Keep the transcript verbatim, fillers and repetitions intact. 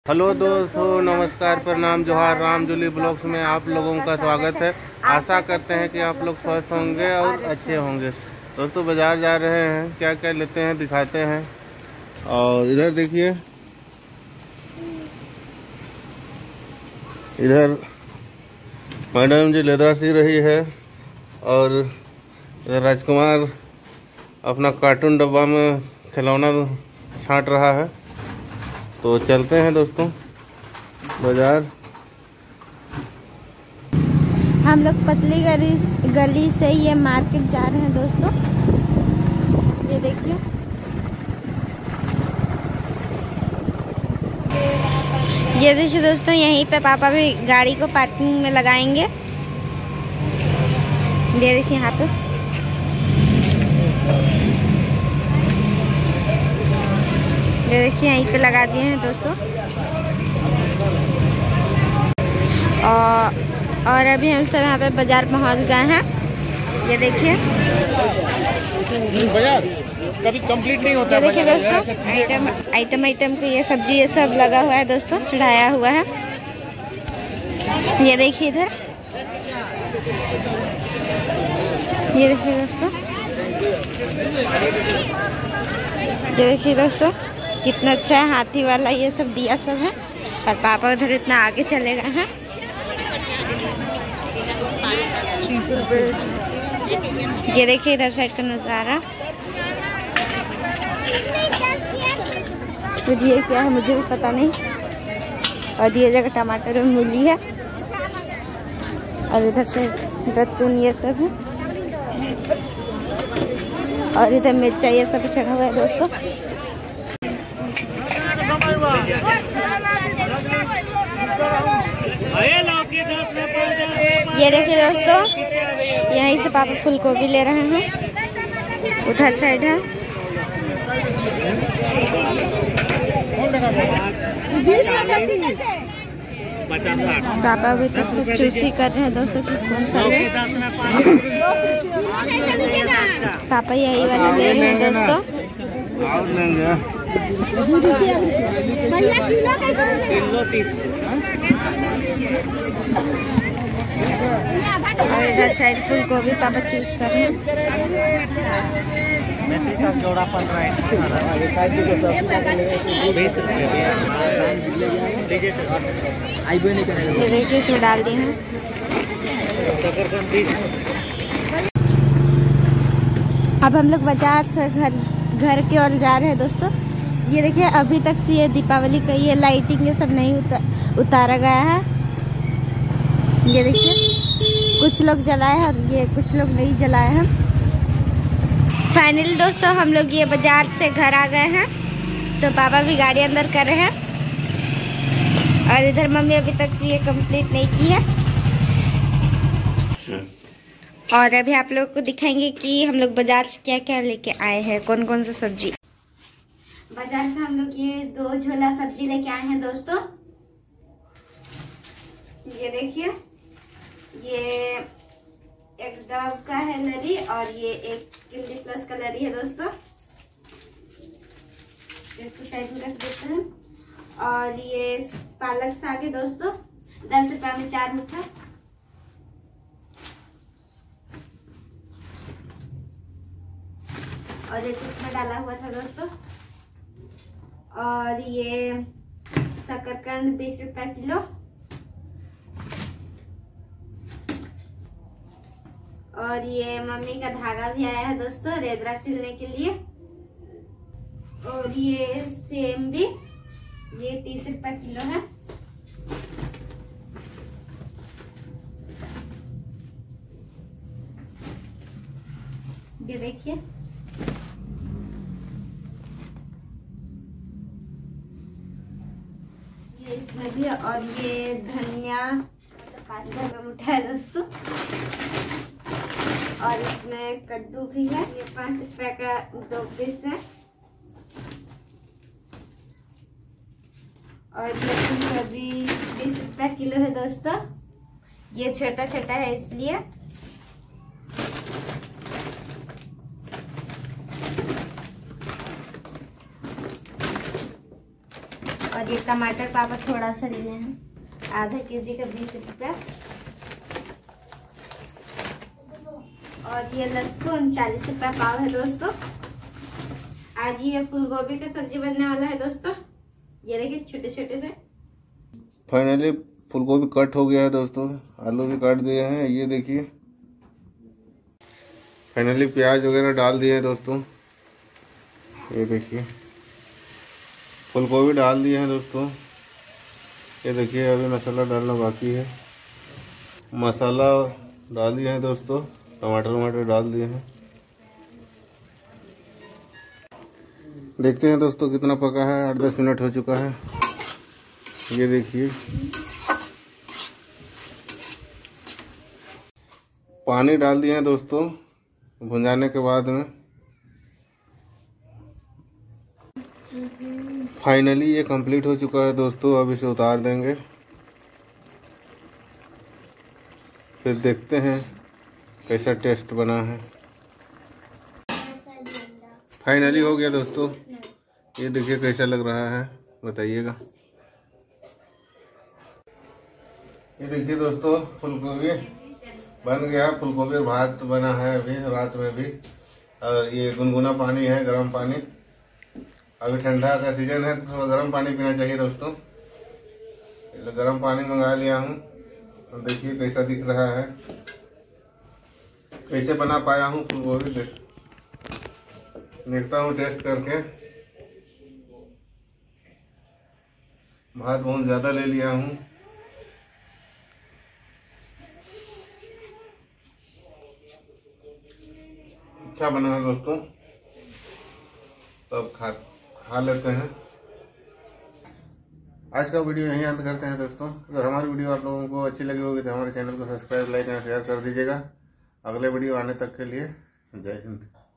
Hello दोस्तों, नमस्कार, प्रणाम, जोहार, रामजुली ब्लॉग्स में आप लोगों का स्वागत है। आशा करते हैं कि आप लोग स्वस्थ होंगे और अच्छे होंगे। दोस्तों बाजार जा रहे हैं, क्या क्या लेते हैं दिखाते हैं। और इधर देखिए, इधर मैडम जी लेदरा सी रही है और इधर राजकुमार अपना कार्टून डब्बा में खिलौना छांट रहा है। तो चलते हैं दोस्तों बाजार। हम लोग पतली गली गली से ये मार्केट जा रहे हैं दोस्तों। ये देखिए, ये देखिए दोस्तों, यहीं पे पापा भी गाड़ी को पार्किंग में लगाएंगे। ये देखिए यहाँ पे, ये देखिए यहीं पे लगा दिए हैं दोस्तों। और और अभी हम सब यहाँ पे बाजार पहुँच गए हैं। ये देखिए बाजार कभी कंप्लीट नहीं होता। ये देखिए दोस्तों, आइटम आइटम आइटम को ये सब्जी ये सब लगा हुआ है दोस्तों, चढ़ाया हुआ है। ये देखिए इधर, ये देखिए दोस्तों, ये देखिए दोस्तों कितना अच्छा है। हाथी वाला ये सब दिया सब है। और पापा उधर इतना आगे चले गए हैं। ये देखिए इधर साइड का नज़ारा। तो ये क्या है मुझे भी पता नहीं। और ये जगह टमाटर और मूली है। और इधर साइड दत्तून ये सब है। और इधर मिर्चा ये सब चढ़ा हुआ है दोस्तों। ये देखिए दोस्तों, यहीं से पापा फूल गोभी ले रहे हैं। उधर साइड है। पापा भी तो सब चूसी कर रहे हैं दोस्तों कि कौन सा है। पापा यही वाला ले रहे हैं दोस्तों। और इधर साइड फूल को भी पापा चूज कर रहे हैं। जोड़ा पंद्रह ये देखिए इसमें डाल दिए हैं। अब हम लोग बाजार से घर घर की ओर जा रहे हैं दोस्तों। ये देखिए अभी तक से ये दीपावली का ये लाइटिंग ये सब नहीं उता, उतारा गया है। ये देखिए कुछ लोग जलाए हैं और ये कुछ लोग नहीं जलाए हैं। फाइनली दोस्तो3 हम लोग ये बाजार से घर आ गए हैं। तो पापा भी गाड़ी अंदर कर रहे हैं। और इधर मम्मी अभी तक से ये कंप्लीट नहीं की है। और अभी आप लोगों को दिखाएंगे कि हम लोग बाजार से क्या क्या लेके आए हैं, कौन कौन सा सब्जी। बाजार से हम लोग ये दो झोला सब्जी लेके आए हैं दोस्तों। ये देखिए, ये एक डव का है लरी और ये एक किल्ली प्लस का लरी है दोस्तों। इसको साइड में रख देते हैं। और ये पालक साग है दोस्तों, दस रुपया में चार मुठा। और एक इसमें डाला हुआ था दोस्तों। और ये शकरकंद बीस रुपया किलो। और ये मम्मी का धागा भी आया है दोस्तों रेदरा सिलने के लिए। और ये सेम भी, ये तीस रुपया किलो है। ये देखिए, ये इसमें भी। और ये धनिया पाँच रुपये का मुठा है दोस्तों। और इसमें कद्दू भी है, ये पाँच रुपए का दो पीस है। और ये फूलगोभी बीस रुपया किलो है दोस्तों। ये छोटा छोटा है इसलिए। और ये टमाटर पापा थोड़ा सा लिए हैं, आधा केजी का बीस रुपया। और ये लहसुन चालीस रुपया पाव है दोस्तों। आज ये फूल गोभी की सब्जी बनने वाला है दोस्तों। ये देखिए छोटे छोटे से। फाइनली फूल गोभी कट हो गया है दोस्तों, आलू भी काट दिए हैं। ये देखिए फाइनली प्याज वगैरह डाल दिए हैं दोस्तों। ये देखिए फूल गोभी डाल दिए हैं दोस्तों। ये देखिए अभी मसाला डालना बाकी है। मसाला डाल दिए हैं दोस्तों, टमाटर वमाटर डाल दिए हैं। देखते हैं दोस्तों कितना पका है। आठ दस मिनट हो चुका है। ये देखिए पानी डाल दिए हैं दोस्तों भुंजाने के बाद में। फाइनली ये कंप्लीट हो चुका है दोस्तों। अब इसे उतार देंगे, फिर देखते हैं कैसा टेस्ट बना है। फाइनली हो गया दोस्तों। ये देखिए कैसा लग रहा है, बताइएगा। ये देखिए दोस्तों फूलगोभी बन गया। फूलगोभी और भात बना है अभी रात में भी। और ये गुनगुना पानी है, गर्म पानी। अभी ठंडा का सीजन है तो थोड़ा गर्म पानी पीना चाहिए दोस्तों। गर्म पानी मंगा लिया हूँ। तो देखिए कैसा दिख रहा है, कैसे बना पाया हूँ फूलगोभी। देख देखता हूँ टेस्ट करके। भात बहुत ज़्यादा ले लिया हूँ। अच्छा बना है दोस्तों। तो अब खा खा लेते हैं। आज का वीडियो यहीं अंत करते हैं दोस्तों। अगर हमारी वीडियो आप लोगों को अच्छी लगी होगी तो हमारे चैनल को सब्सक्राइब, लाइक एंड शेयर कर दीजिएगा। अगले वीडियो आने तक के लिए जय हिंद।